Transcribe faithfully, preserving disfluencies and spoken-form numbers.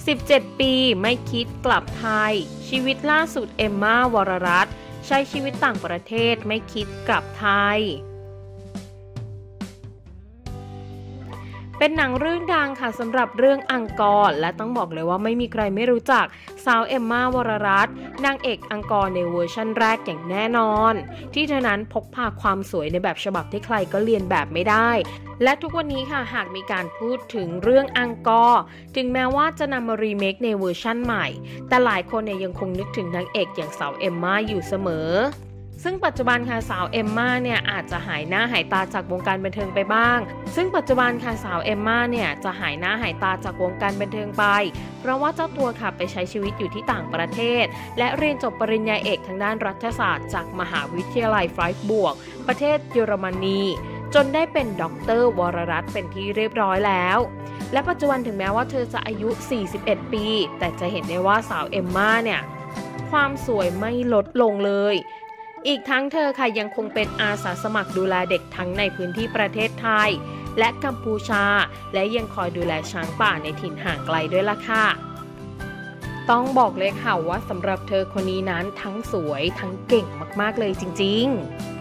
สิบเจ็ด ปีไม่คิดกลับไทยชีวิตล่าสุดเอมม่าวรรัตน์ใช้ชีวิตต่างประเทศไม่คิดกลับไทยเป็นหนังเรื่องดังค่ะสำหรับเรื่องอังกอร์และต้องบอกเลยว่าไม่มีใครไม่รู้จักสาวเอมม่าวรรัตน์นางเอกอังกอร์ในเวอร์ชั่นแรกอย่างแน่นอนที่เธอนั้นพกพาความสวยในแบบฉบับที่ใครก็เรียนแบบไม่ได้และทุกวันนี้ค่ะหากมีการพูดถึงเรื่องอังกอร์ถึงแม้ว่าจะนำมารีเมคในเวอร์ชั่นใหม่แต่หลายคนเนี่ยยังคงนึกถึงนางเอกอย่างสาวเอมม่าอยู่เสมอซึ่งปัจจุบันค่ะสาวเอมม่าเนี่ยอาจจะหายหน้าหายตาจากวงการบันเทิงไปบ้างซึ่งปัจจุบันค่ะสาวเอมม่าเนี่ยจะหายหน้าหายตาจากวงการบันเทิงไปเพราะว่าเจ้าตัวค่ะไปใช้ชีวิตอยู่ที่ต่างประเทศและเรียนจบปริญญาเอกทางด้านรัฐศาสตร์จากมหาวิทยาลัยไฟร์บวกประเทศเยอรมนีจนได้เป็นด็อกเตอร์วรรัตน์เป็นที่เรียบร้อยแล้วและปัจจุบันถึงแม้ว่าเธอจะอายุสี่สิบเอ็ดปีแต่จะเห็นได้ว่าสาวเอมม่าเนี่ยความสวยไม่ลดลงเลยอีกทั้งเธอค่ะยังคงเป็นอาสาสมัครดูแลเด็กทั้งในพื้นที่ประเทศไทยและกัมพูชาและยังคอยดูแลช้างป่าในถิ่นห่างไกลด้วยล่ะค่ะต้องบอกเลยค่ะว่าสำหรับเธอคนนี้นั้นทั้งสวยทั้งเก่งมากๆเลยจริงๆ